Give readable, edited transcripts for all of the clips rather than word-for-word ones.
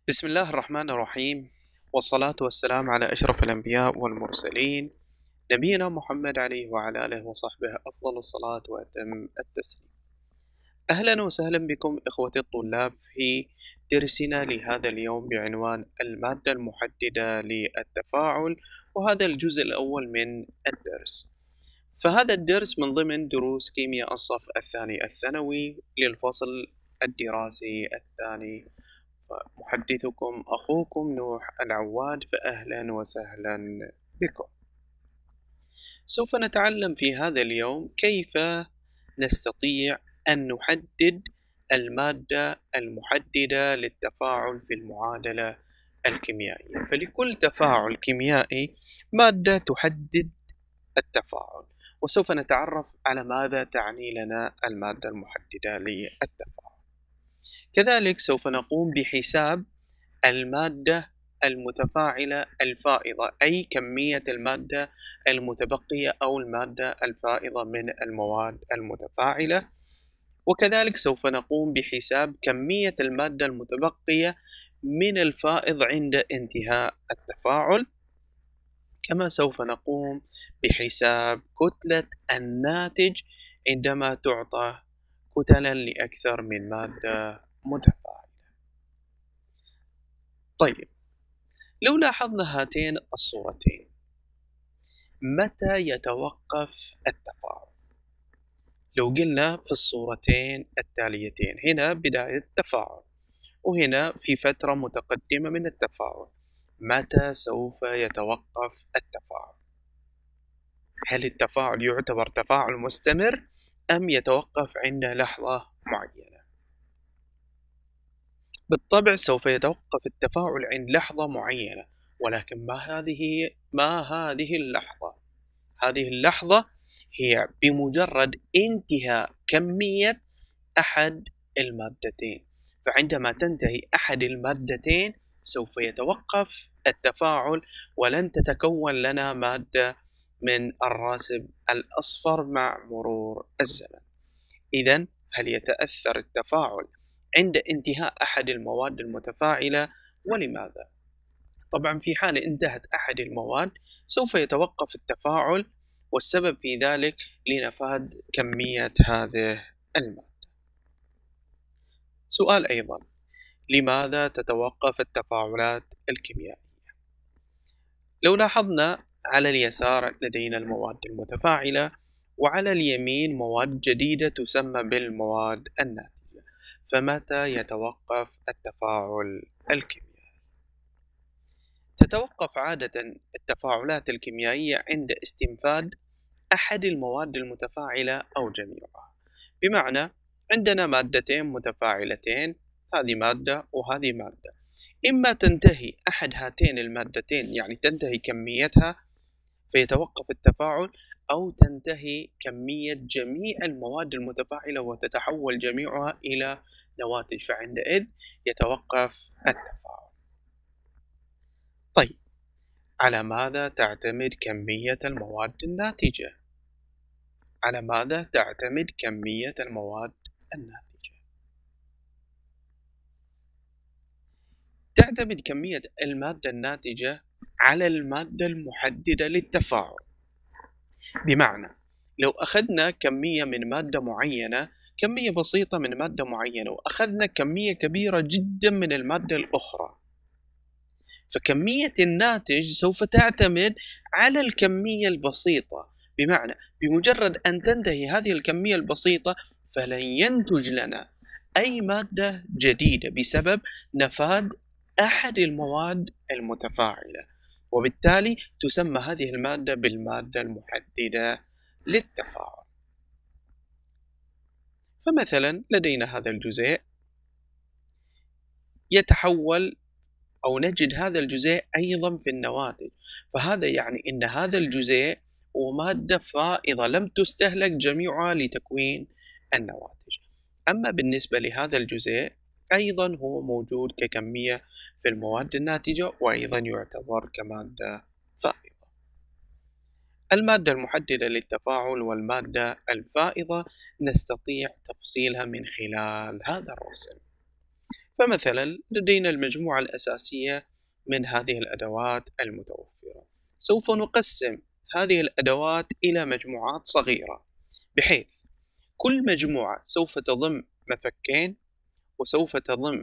بسم الله الرحمن الرحيم، والصلاة والسلام على أشرف الأنبياء والمرسلين، نبينا محمد عليه وعلى آله وصحبه أفضل الصلاة وأتم التسليم. أهلا وسهلا بكم إخوتي الطلاب في درسنا لهذا اليوم بعنوان المادة المحددة للتفاعل، وهذا الجزء الأول من الدرس. فهذا الدرس من ضمن دروس كيمياء الصف الثاني الثانوي للفصل الدراسي الثاني. محدثكم أخوكم نوح العواد، فأهلا وسهلا بكم. سوف نتعلم في هذا اليوم كيف نستطيع أن نحدد المادة المحددة للتفاعل في المعادلة الكيميائية. فلكل تفاعل كيميائي مادة تحدد التفاعل، وسوف نتعرف على ماذا تعني لنا المادة المحددة للتفاعل. كذلك سوف نقوم بحساب المادة المتفاعلة الفائضة، أي كمية المادة المتبقية أو المادة الفائضة من المواد المتفاعلة. وكذلك سوف نقوم بحساب كمية المادة المتبقية من الفائض عند انتهاء التفاعل. كما سوف نقوم بحساب كتلة الناتج عندما تعطى كتلا لأكثر من مادة متفاعلة. طيب، لو لاحظنا هاتين الصورتين، متى يتوقف التفاعل؟ لو قلنا في الصورتين التاليتين، هنا بداية التفاعل وهنا في فترة متقدمة من التفاعل، متى سوف يتوقف التفاعل؟ هل التفاعل يعتبر تفاعل مستمر أم يتوقف عند لحظة معينة؟ بالطبع سوف يتوقف التفاعل عند لحظة معينة، ولكن ما هذه اللحظة؟ هذه اللحظة هي بمجرد انتهاء كمية أحد المادتين. فعندما تنتهي أحد المادتين سوف يتوقف التفاعل، ولن تتكون لنا مادة من الراسب الأصفر مع مرور الزمن. إذن هل يتأثر التفاعل عند انتهاء أحد المواد المتفاعلة؟ ولماذا؟ طبعا في حال انتهت أحد المواد سوف يتوقف التفاعل، والسبب في ذلك لنفاد كمية هذه المادة. سؤال أيضا، لماذا تتوقف التفاعلات الكيميائية؟ لو لاحظنا على اليسار لدينا المواد المتفاعلة، وعلى اليمين مواد جديدة تسمى بالمواد الناتجة. فمتى يتوقف التفاعل الكيميائي؟ تتوقف عادة التفاعلات الكيميائية عند استنفاد أحد المواد المتفاعلة أو جميعها. بمعنى عندنا مادتين متفاعلتين، هذه مادة وهذه مادة، إما تنتهي أحد هاتين المادتين يعني تنتهي كميتها فيتوقف التفاعل، أو تنتهي كمية جميع المواد المتفاعلة وتتحول جميعها إلى نواتج، فعندئذ يتوقف التفاعل. طيب، على ماذا تعتمد كمية المواد الناتجة؟ على ماذا تعتمد كمية المواد الناتجة؟ تعتمد كمية المادة الناتجة على المادة المحددة للتفاعل. بمعنى لو أخذنا كمية من مادة معينة، كمية بسيطة من مادة معينة، وأخذنا كمية كبيرة جدا من المادة الأخرى، فكمية الناتج سوف تعتمد على الكمية البسيطة. بمعنى بمجرد أن تنتهي هذه الكمية البسيطة فلن ينتج لنا أي مادة جديدة بسبب نفاذ أحد المواد المتفاعلة، وبالتالي تسمى هذه المادة بالمادة المحددة للتفاعل. فمثلا لدينا هذا الجزيء يتحول، أو نجد هذا الجزيء أيضا في النواتج، فهذا يعني أن هذا الجزيء هو مادة فائضة لم تستهلك جميعها لتكوين النواتج. أما بالنسبة لهذا الجزيء أيضا هو موجود ككمية في المواد الناتجة، وأيضا يعتبر كمادة فائضة. المادة المحددة للتفاعل والمادة الفائضة نستطيع تفصيلها من خلال هذا الرسم. فمثلا لدينا المجموعة الأساسية من هذه الأدوات المتوفرة. سوف نقسم هذه الأدوات إلى مجموعات صغيرة، بحيث كل مجموعة سوف تضم مفكين، وسوف تضم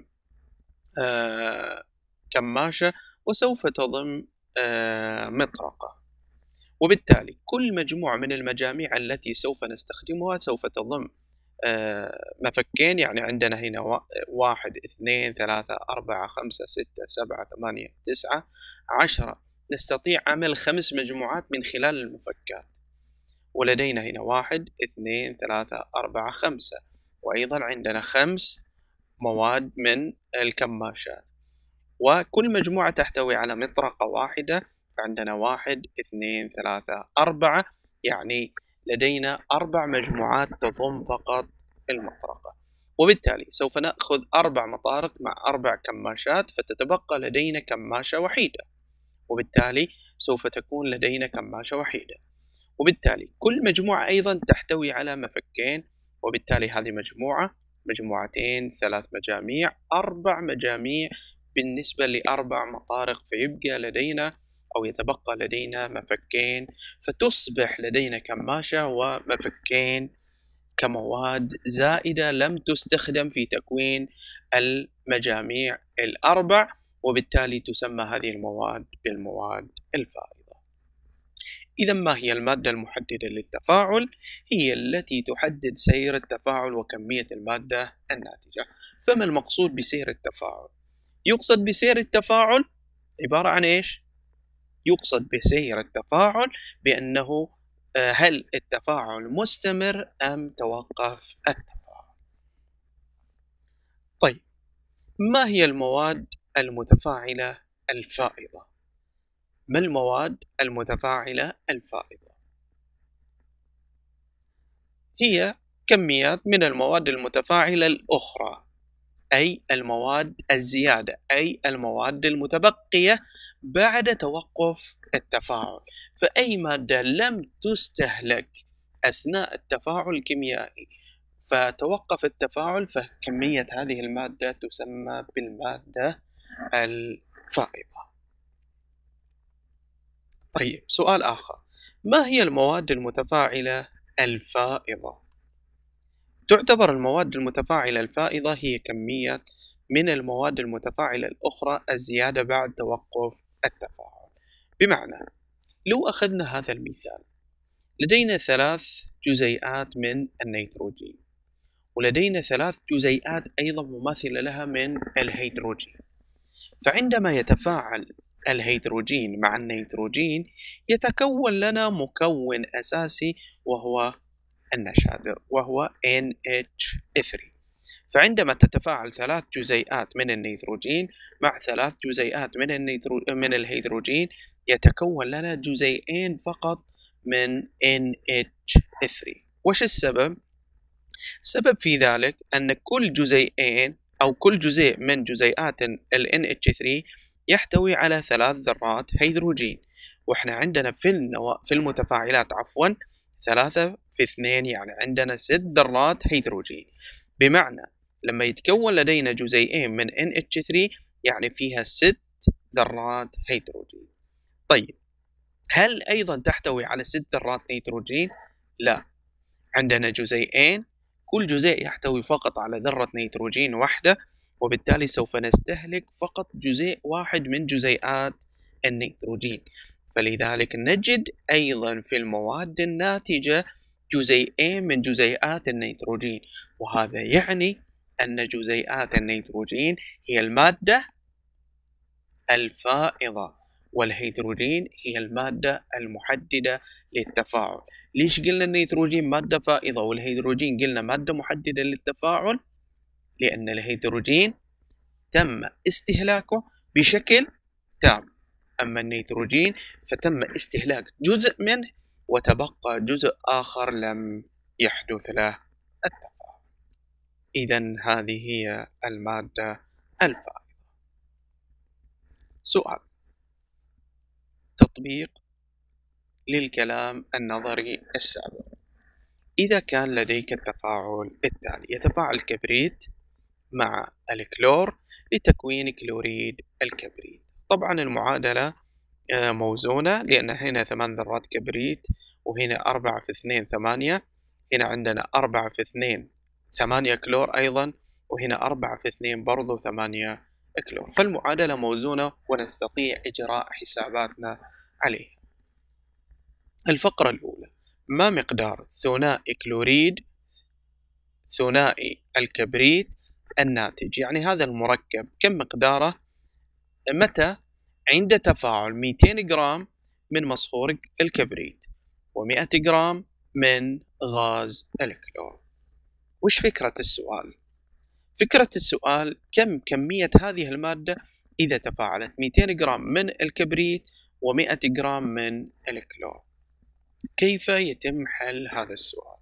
كماشة، وسوف تضم مطرقة. وبالتالي كل مجموعة من المجاميع التي سوف نستخدمها سوف تضم مفكين، يعني عندنا هنا 1 2 3 4 5 6 7 8 9 10. نستطيع عمل 5 مجموعات من خلال المفكات. ولدينا هنا 1 2 3 4 5، وأيضا عندنا 5 مواد من الكماشات، وكل مجموعة تحتوي على مطرقة واحدة، فعندنا 1 2 3 4، يعني لدينا 4 مجموعات تضم فقط المطرقة. وبالتالي سوف نأخذ 4 مطارق مع 4 كماشات، فتتبقى لدينا كماشة وحيدة، وبالتالي سوف تكون لدينا كماشة وحيدة. وبالتالي كل مجموعة أيضا تحتوي على مفكين، وبالتالي هذه مجموعة، مجموعتين، 3 مجاميع، 4 مجاميع بالنسبة ل4 مطارق، فيبقى لدينا أو يتبقى لدينا مفكين، فتصبح لدينا كماشة ومفكين كمواد زائدة لم تستخدم في تكوين المجاميع ال4، وبالتالي تسمى هذه المواد بالمواد الفائضة. إذا ما هي المادة المحددة للتفاعل؟ هي التي تحدد سير التفاعل وكمية المادة الناتجة. فما المقصود بسير التفاعل؟ يقصد بسير التفاعل عبارة عن إيش؟ يقصد بسير التفاعل بأنه هل التفاعل مستمر أم توقف التفاعل؟ طيب، ما هي المواد المتفاعلة الفائضة؟ ما المواد المتفاعلة الفائضة؟ هي كميات من المواد المتفاعلة الأخرى، أي المواد الزيادة، أي المواد المتبقية بعد توقف التفاعل. فأي مادة لم تستهلك أثناء التفاعل الكيميائي فتوقف التفاعل، فكمية هذه المادة تسمى بالمادة الفائضة. طيب، سؤال آخر، ما هي المواد المتفاعلة الفائضة؟ تعتبر المواد المتفاعلة الفائضة هي كمية من المواد المتفاعلة الأخرى الزيادة بعد توقف التفاعل. بمعنى، لو أخذنا هذا المثال، لدينا 3 جزيئات من النيتروجين، ولدينا 3 جزيئات أيضا مماثلة لها من الهيدروجين. فعندما يتفاعل الهيدروجين مع النيتروجين يتكون لنا مكون أساسي وهو النشادر، وهو NH3. فعندما تتفاعل 3 جزيئات من النيتروجين مع 3 جزيئات من الهيدروجين يتكون لنا جزيئين فقط من NH3. وش السبب؟ السبب في ذلك أن كل جزيئين أو كل جزيء من جزيئات ال NH3 يحتوي على 3 ذرات هيدروجين، وإحنا عندنا في المتفاعلات 3 في 2، يعني عندنا 6 ذرات هيدروجين. بمعنى لما يتكون لدينا جزيئين من NH3 يعني فيها 6 ذرات هيدروجين. طيب، هل أيضا تحتوي على 6 ذرات نيتروجين؟ لا، عندنا جزيئين، كل جزيء يحتوي فقط على ذرة نيتروجين واحدة، وبالتالي سوف نستهلك فقط جزيء واحد من جزيئات النيتروجين. فلذلك نجد أيضا في المواد الناتجة جزيئين من جزيئات النيتروجين، وهذا يعني أن جزيئات النيتروجين هي المادة الفائضة، والهيدروجين هي المادة المحددة للتفاعل. ليش قلنا النيتروجين مادة فائضة والهيدروجين قلنا مادة محددة للتفاعل؟ لأن الهيدروجين تم استهلاكه بشكل تام، أما النيتروجين فتم استهلاك جزء منه وتبقى جزء آخر لم يحدث له التفاعل. إذن هذه هي المادة الفائضة. سؤال: تطبيق للكلام النظري السابق. إذا كان لديك التفاعل التالي: يتفاعل الكبريت مع الكلور لتكوين كلوريد الكبريت. طبعا المعادلة موزونة، لأن هنا 8 ذرات كبريت، وهنا 4 في 2 8، هنا عندنا 4 في 2 8 كلور أيضا، وهنا 4 في 2 برضو 8 كلور. فالمعادلة موزونة ونستطيع إجراء حساباتنا عليها. الفقرة الأولى: ما مقدار ثنائي الكبريت الناتج؟ يعني هذا المركب كم مقداره متى عند تفاعل 200 جرام من مصهور الكبريت و100 جرام من غاز الكلور. وش فكرة السؤال؟ فكرة السؤال: كم كمية هذه المادة إذا تفاعلت 200 جرام من الكبريت و100 جرام من الكلور؟ كيف يتم حل هذا السؤال؟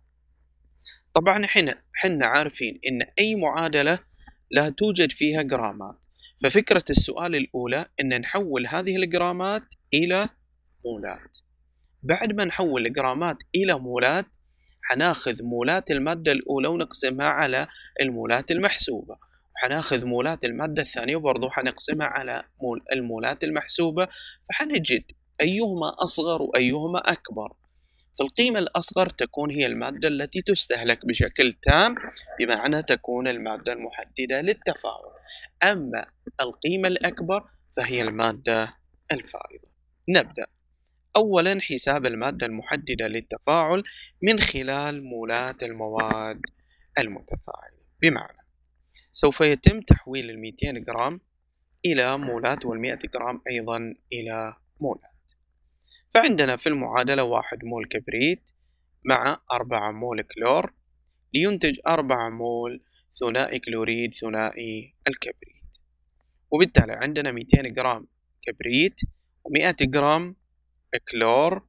طبعا حنا عارفين إن أي معادلة لا توجد فيها جرامات، ففكرة السؤال الأولى إن نحول هذه الجرامات إلى مولات. بعد ما نحول الجرامات إلى مولات، حناخذ مولات المادة الأولى ونقسمها على المولات المحسوبة، وحناخذ مولات المادة الثانية وبرضو حنقسمها على المولات المحسوبة، فحنجد أيهما أصغر وأيهما أكبر. فالقيمة الأصغر تكون هي المادة التي تستهلك بشكل تام، بمعنى تكون المادة المحددة للتفاعل. أما القيمة الأكبر فهي المادة الفائضة. نبدأ. أولا حساب المادة المحددة للتفاعل من خلال مولات المواد المتفاعلة، بمعنى سوف يتم تحويل 200 جرام إلى مولات وال100 جرام أيضا إلى مولات. فعندنا في المعادلة 1 مول كبريت مع 4 مول كلور لينتج 4 مول ثنائي كلوريد ثنائي الكبريت. وبالتالي عندنا 200 جرام كبريت و100 جرام كلور،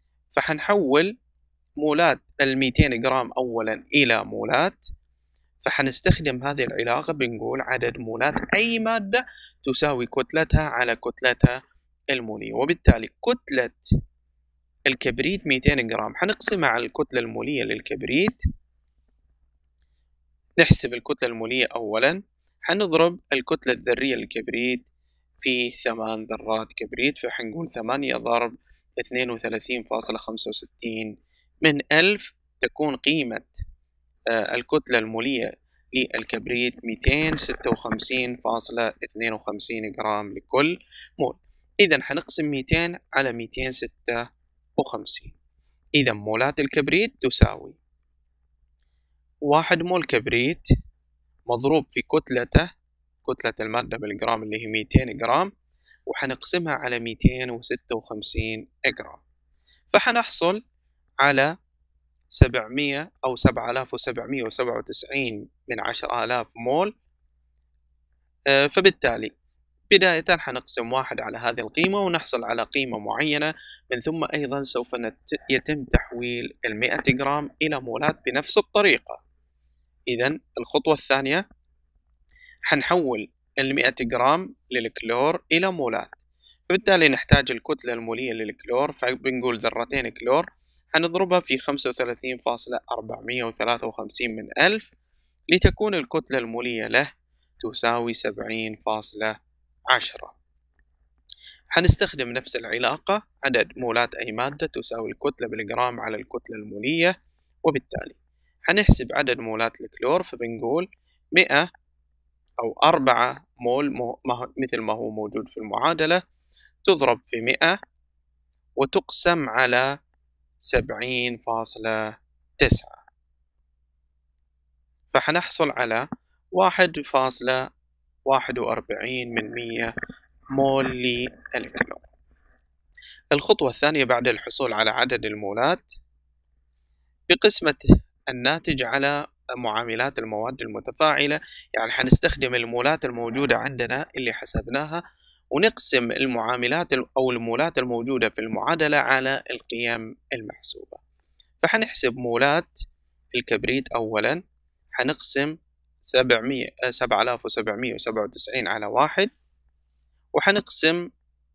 فحنحول مولات 200 جرام أولا إلى مولات، فحنستخدم هذه العلاقة، بنقول عدد مولات أي مادة تساوي كتلتها على كتلتها المولية. وبالتالي كتلة الكبريت 200 جرام حنقسمها على الكتلة المولية للكبريت. نحسب الكتلة المولية أولا، حنضرب الكتلة الذرية للكبريت في 8 ذرات كبريت، فحنقول 8 ضرب 32.65 من 1000 تكون قيمة الكتلة المولية للكبريت 256.52 جرام لكل مول. إذا حنقسم 200 على 256. إذا مولات الكبريت تساوي 1 مول كبريت مضروب في كتلة المادة بالجرام اللي هي 200 جرام، وحنقسمها على 256 جرام، فحنحصل على 700 أو 7797 من 10,000 مول. فبالتالي بداية حنقسم 1 على هذه القيمة ونحصل على قيمة معينة، من ثم أيضا سوف يتم تحويل 100 جرام إلى مولات بنفس الطريقة. إذن الخطوة الثانية حنحول 100 جرام للكلور إلى مولات، فبالتالي نحتاج الكتلة المولية للكلور، فبنقول ذرتين كلور حنضربها في 35.453 من 1000 لتكون الكتلة المولية له تساوي 70.10. حنستخدم نفس العلاقة، عدد مولات أي مادة تساوي الكتلة بالجرام على الكتلة المولية، وبالتالي حنحسب عدد مولات الكلور، فبنقول 100 أو 4 مول مثل ما هو موجود في المعادلة تضرب في 100 وتقسم على 70.9، فحنحصل على 1.41 من 100 مول للكلور. الخطوة الثانية بعد الحصول على عدد المولات بقسمة الناتج على معاملات المواد المتفاعلة، يعني حنستخدم المولات الموجودة عندنا اللي حسبناها ونقسم المعاملات أو المولات الموجودة في المعادلة على القيم المحسوبة. فحنحسب مولات الكبريت أولا، حنقسم 7797 على 1، وحنقسم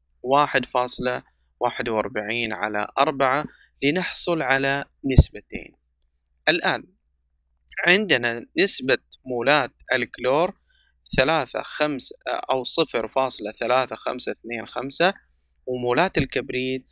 1.41 على 4 لنحصل على نسبتين. الآن عندنا نسبة مولات الكلور أو 0.3525، ومولات الكبريت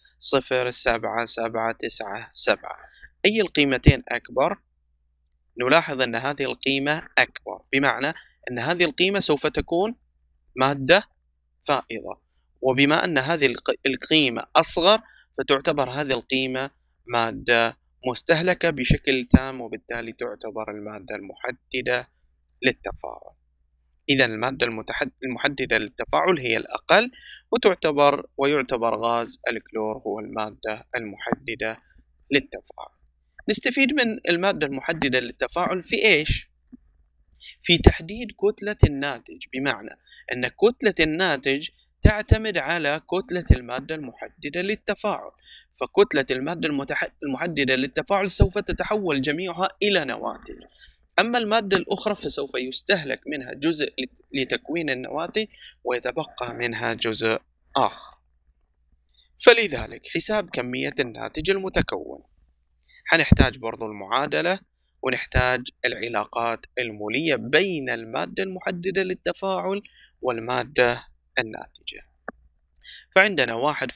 0.7797. أي القيمتين أكبر؟ نلاحظ أن هذه القيمة أكبر، بمعنى أن هذه القيمة سوف تكون مادة فائضة، وبما أن هذه القيمة أصغر فتعتبر هذه القيمة مادة مستهلكة بشكل تام، وبالتالي تعتبر المادة المحددة للتفاعل. إذا المادة المحددة للتفاعل هي الأقل، ويعتبر غاز الكلور هو المادة المحددة للتفاعل. نستفيد من المادة المحددة للتفاعل في إيش؟ في تحديد كتلة الناتج، بمعنى أن كتلة الناتج تعتمد على كتلة المادة المحددة للتفاعل، فكتلة المادة المحددة للتفاعل سوف تتحول جميعها إلى نواتج، أما المادة الأخرى فسوف يستهلك منها جزء لتكوين النواتج ويتبقى منها جزء آخر. فلذلك حساب كمية الناتج المتكون حنحتاج برضو المعادلة، ونحتاج العلاقات المولية بين المادة المحددة للتفاعل والمادة الناتجة. فعندنا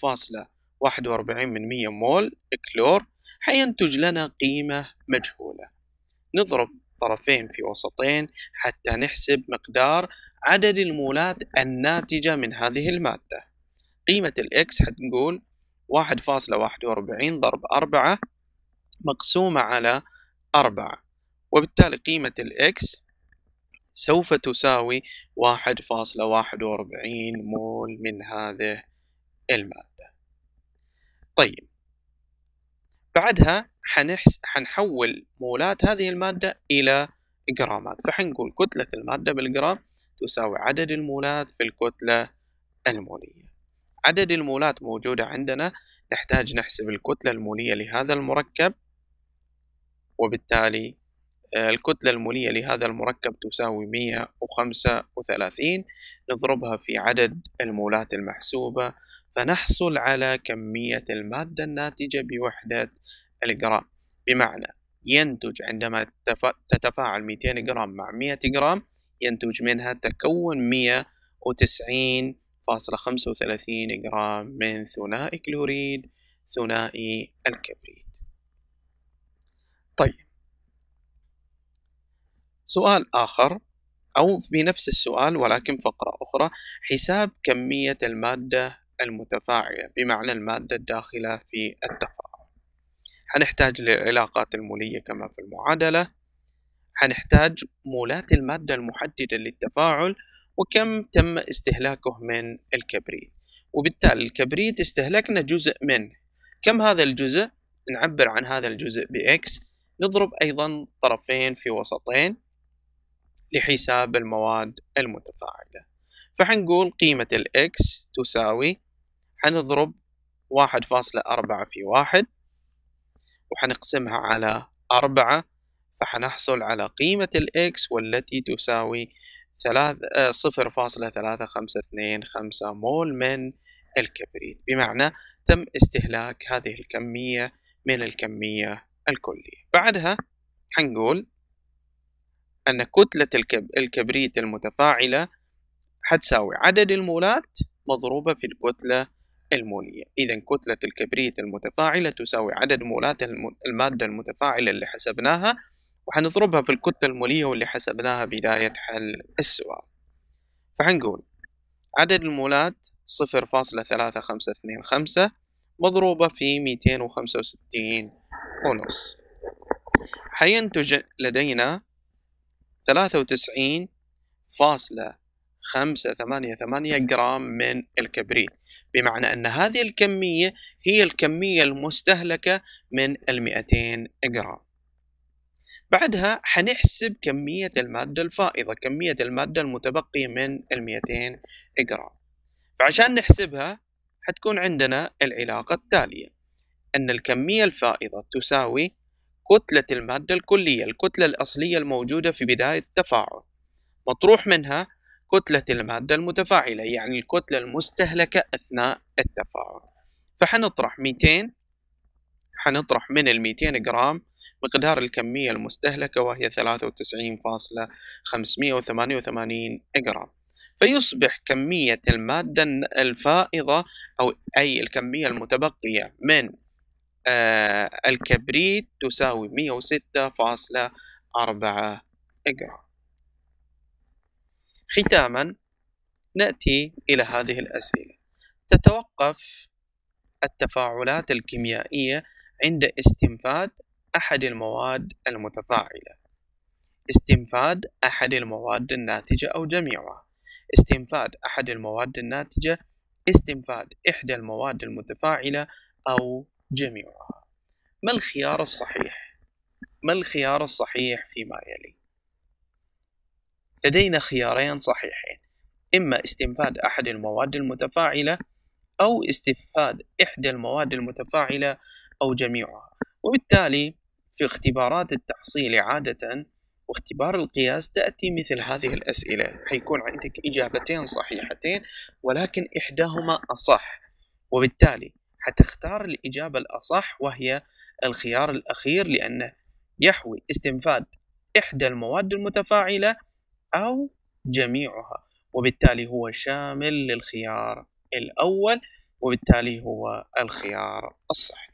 1.41 مول كلور حينتج لنا قيمة مجهولة. نضرب طرفين في وسطين حتى نحسب مقدار عدد المولات الناتجة من هذه المادة. قيمة الإكس حتنقول 1.41 ضرب 4 مقسومة على 4، وبالتالي قيمة الإكس سوف تساوي 1.41 مول من هذه المادة. طيب، بعدها حنحول مولات هذه المادة إلى جرامات، فحنقول كتلة المادة بالجرام تساوي عدد المولات في الكتلة المولية. عدد المولات موجودة عندنا، نحتاج نحسب الكتلة المولية لهذا المركب، وبالتالي الكتلة المولية لهذا المركب تساوي 135، نضربها في عدد المولات المحسوبة فنحصل على كمية المادة الناتجة بوحدة الجرام. بمعنى ينتج عندما تتفاعل 200 جرام مع 100 جرام ينتج منها تكون 190.35 جرام من ثنائي كلوريد ثنائي الكبريت. طيب، سؤال آخر أو بنفس السؤال ولكن فقرة أخرى، حساب كمية المادة المتفاعلة، بمعنى المادة الداخلة في التفاعل. حنحتاج للعلاقات المولية كما في المعادلة، حنحتاج مولات المادة المحددة للتفاعل وكم تم استهلاكه من الكبريت، وبالتالي الكبريت استهلكنا جزء منه. كم هذا الجزء؟ نعبر عن هذا الجزء بإكس، نضرب أيضا طرفين في وسطين لحساب المواد المتفاعلة. فحنقول قيمة الإكس تساوي، حنضرب 1.4 في 1 وحنقسمها على 4، فحنحصل على قيمة الإكس والتي تساوي 0.3525 مول من الكبريت، بمعنى تم استهلاك هذه الكمية من الكمية الكلية. بعدها حنقول أن كتلة الكبريت المتفاعلة حتساوي عدد المولات مضروبة في الكتلة المولية. إذن كتلة الكبريت المتفاعلة تساوي عدد مولات المادة المتفاعلة اللي حسبناها، وحنضربها في الكتلة المولية واللي حسبناها بداية حل السؤال. فحنقول عدد المولات 0.3525 مضروبة في 265.5، حينتج لدينا 93.588 جرام من الكبريت، بمعنى أن هذه الكمية هي الكمية المستهلكة من 200 جرام. بعدها حنحسب كمية المادة الفائضة، كمية المادة المتبقية من 200 جرام. فعشان نحسبها حتكون عندنا العلاقة التالية، أن الكمية الفائضة تساوي كتلة المادة الكلية، الكتلة الأصلية الموجودة في بداية التفاعل، مطروح منها كتلة المادة المتفاعلة، يعني الكتلة المستهلكة أثناء التفاعل. فحنطرح 200، حنطرح من 200 جرام مقدار الكمية المستهلكة وهي 93.588 جرام. فيصبح كمية المادة الفائضة أو أي الكمية المتبقية من الكبريت تساوي 106.4 جرام. ختاما نأتي إلى هذه الأسئلة. تتوقف التفاعلات الكيميائية عند استنفاد أحد المواد المتفاعلة. استنفاد أحد المواد الناتجة أو جميعها، استنفاد أحد المواد الناتجة، استنفاد إحدى المواد المتفاعلة أو جميعها. ما الخيار الصحيح؟ ما الخيار الصحيح فيما يلي؟ لدينا خيارين صحيحين، إما استنفاد أحد المواد المتفاعلة أو استنفاد إحدى المواد المتفاعلة أو جميعها. وبالتالي في اختبارات التحصيل عادة واختبار القياس تأتي مثل هذه الأسئلة، حيكون عندك إجابتين صحيحتين ولكن إحداهما أصح، وبالتالي حتختار الإجابة الأصح وهي الخيار الأخير، لأنه يحوي استنفاد إحدى المواد المتفاعلة أو جميعها، وبالتالي هو شامل للخيار الأول، وبالتالي هو الخيار الصحيح.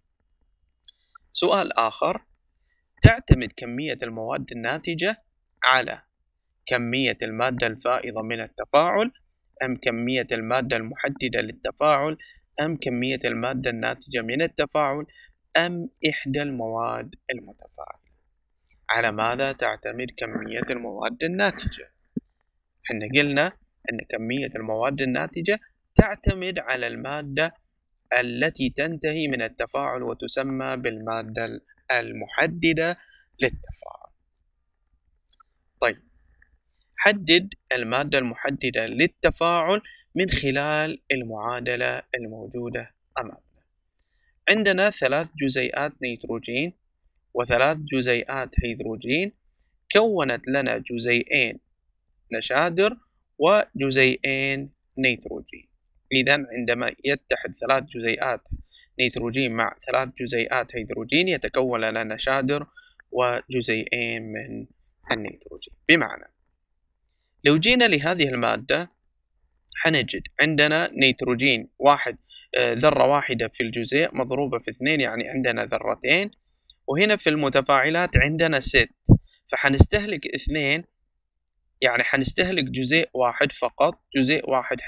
سؤال آخر: تعتمد كمية المواد الناتجة على كمية المادة الفائضة من التفاعل، أم كمية المادة المحددة للتفاعل، أم كمية المادة الناتجة من التفاعل، أم إحدى المواد المتفاعلة؟ على ماذا تعتمد كمية المواد الناتجة؟ احنا قلنا أن كمية المواد الناتجة تعتمد على المادة التي تنتهي من التفاعل وتسمى بالمادة المحددة للتفاعل. طيب، حدد المادة المحددة للتفاعل من خلال المعادلة الموجودة أمامنا. عندنا 3 جزيئات نيتروجين و3 جزيئات هيدروجين كونت لنا جزيئين نشادر وجزيئين نيتروجين. إذن عندما يتحد 3 جزيئات نيتروجين مع 3 جزيئات هيدروجين يتكون لنا نشادر وجزيئين من النيتروجين. بمعنى لو جينا لهذه المادة حنجد عندنا نيتروجين واحد، ذرة واحدة في الجزيء مضروبة في 2، يعني عندنا ذرتين، وهنا في المتفاعلات عندنا 6، فحنستهلك 2، يعني حنستهلك جزيء واحد فقط، جزيء واحد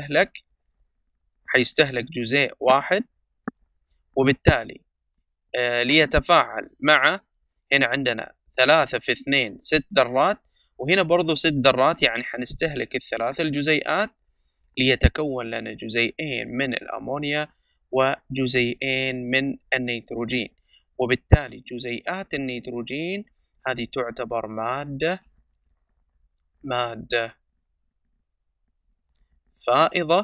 حيستهلك جزيء واحد، وبالتالي ليتفاعل مع، هنا عندنا 3 في 2 6 ذرات، وهنا برضو 6 ذرات، يعني حنستهلك ال3 الجزيئات ليتكون لنا جزيئين من الأمونيا وجزيئين من النيتروجين، وبالتالي جزيئات النيتروجين هذه تعتبر مادة فائضة،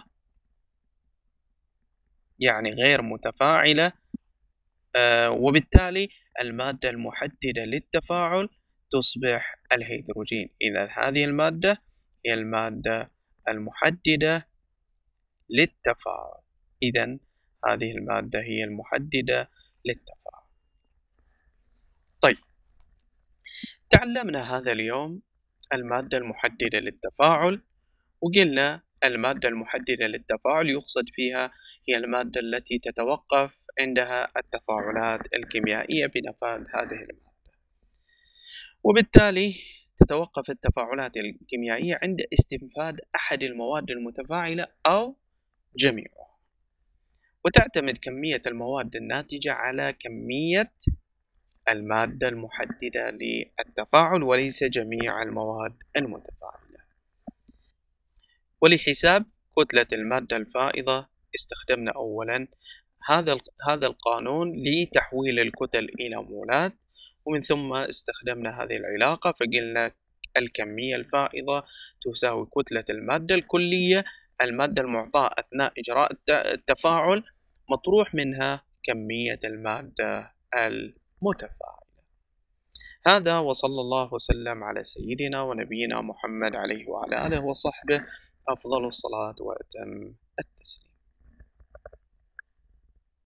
يعني غير متفاعلة، وبالتالي المادة المحددة للتفاعل تصبح الهيدروجين. إذا هذه المادة هي المادة المحددة للتفاعل، إذن هذه المادة هي المحددة للتفاعل. طيب، تعلمنا هذا اليوم المادة المحددة للتفاعل، وقلنا المادة المحددة للتفاعل يقصد فيها هي المادة التي تتوقف عندها التفاعلات الكيميائية بنفاذ هذه المادة، وبالتالي تتوقف التفاعلات الكيميائية عند استنفاد أحد المواد المتفاعلة أو جميعها. وتعتمد كمية المواد الناتجة على كمية المادة المحددة للتفاعل وليس جميع المواد المتفاعلة. ولحساب كتلة المادة الفائضة استخدمنا أولا هذا القانون لتحويل الكتل إلى مولات، ومن ثم استخدمنا هذه العلاقة، فقلنا الكمية الفائضة تساوي كتلة المادة الكلية، المادة المعطاة أثناء إجراء التفاعل، مطروح منها كمية المادة المتفاعلة. هذا، وصلى الله وسلم على سيدنا ونبينا محمد عليه وعلى آله وصحبه أفضل الصلاة وأتم التسليم.